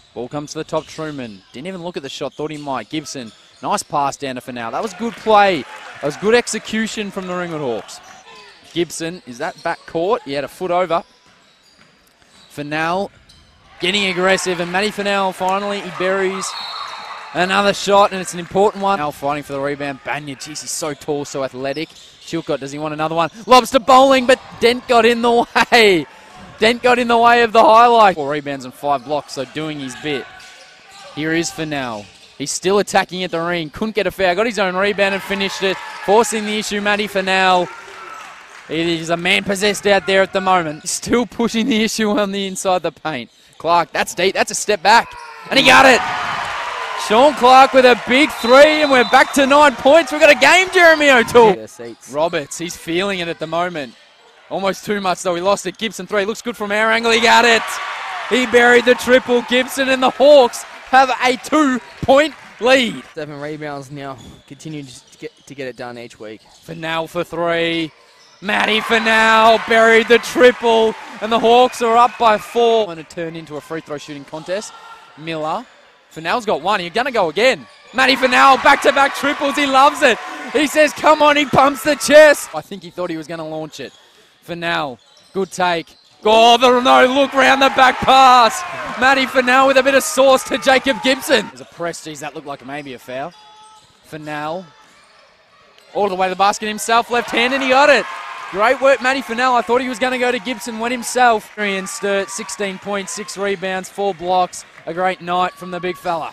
Ball comes to the top, Truman. Didn't even look at the shot, thought he might. Gibson, nice pass down to Fennell. That was good play. That was good execution from the Ringwood Hawks. Gibson, is that back court? He had a foot over. Fennell getting aggressive, and Matty Fennell finally, he buries another shot, and it's an important one. Now fighting for the rebound. Banya, geez, he's so tall, so athletic. Chilcott, does he want another one? Lobs to Bowling, but Dent got in the way. Dent got in the way of the highlight. 4 rebounds and 5 blocks, so doing his bit. Here is Fennell. He's still attacking at the ring. Couldn't get a foul. Got his own rebound and finished it. Forcing the issue, Matty Fennell. It is a man possessed out there at the moment. He's still pushing the issue on the inside the paint. Clark, that's deep. That's a step back. And he got it. Sean Clark with a big 3, and we're back to 9 points. We've got a game, Jeremy O'Toole. Yeah, Roberts, he's feeling it at the moment. Almost too much, though. He lost it. Gibson 3. Looks good from our angle. He got it. He buried the triple. Gibson and the Hawks have a 2-point lead. 7 rebounds now. Continue to get it done each week. Fennell for 3. Matty Fennell buried the triple, and the Hawks are up by 4. Going to turn into a free throw shooting contest. Miller. Fennell's got 1. He's going to go again. Matty Fennell, back-to-back triples. He loves it. He says, come on, he pumps the chest. I think he thought he was going to launch it. Fennell, good take. Oh, no look round the back pass. Matty Fennell with a bit of sauce to Jacob Gibson. There's a press, geez, that looked like maybe a foul. Fennell, all the way to the basket himself, left hand, and he got it. Great work, Matty Fennell. I thought he was going to go to Gibson, went himself. Ian Sturt, 16 points, 6 rebounds, 4 blocks. A great night from the big fella.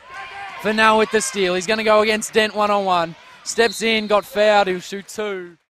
Fennell with the steal. He's going to go against Dent one-on-one. Steps in, got fouled. He'll shoot 2.